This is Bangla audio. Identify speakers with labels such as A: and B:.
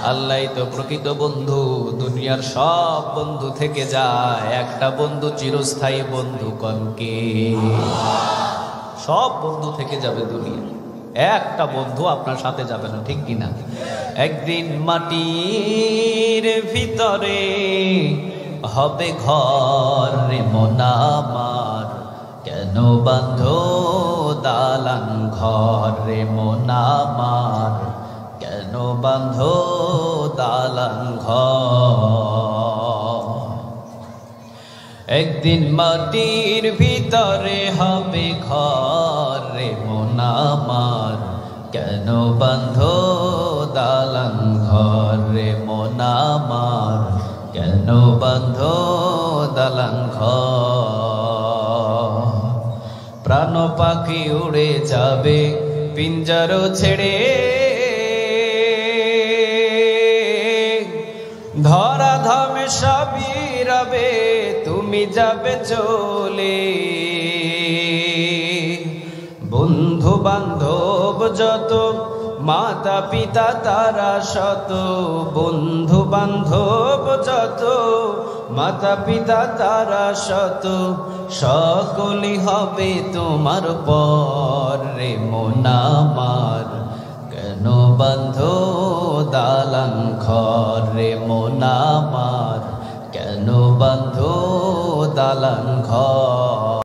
A: আল্লাহই তো প্রকৃত বন্ধু। দুনিয়ার সব বন্ধু থেকে যায়, একটা বন্ধু চিরস্থায়ী বন্ধু, কনকে সব বন্ধু থেকে যাবে দুনিয়া, একটা বন্ধু আপনার সাথে যাবে না, ঠিক কিনা? একদিন মাটির ভিতরে হবে ঘর রে মন আমার, কেন বাঁধো দালান ঘর রে মন আমার, কেন বাঁধো দালান ঘর। একদিন মাটির ভিতরে হবে ঘর রে মন আমার, কেন বাঁধো দালান ঘর রে মন আমার, কেন বাঁধো দালান ঘর। প্রাণ পাখি উড়ে যাবে পিঞ্জর ছেড়ে, ধরা ধামে সবই রবে, তুমি যাবে চলে। বন্ধু বান্ধব যত, মাতা পিতা তারা শত, বন্ধু বান্ধব যত, মাতা পিতা তারা শত, সকলই হবে তোমার পর রে মন আমার, কেন বাঁধো দালান ঘর রে মন আমার, কেন বাঁধো দালান ঘর।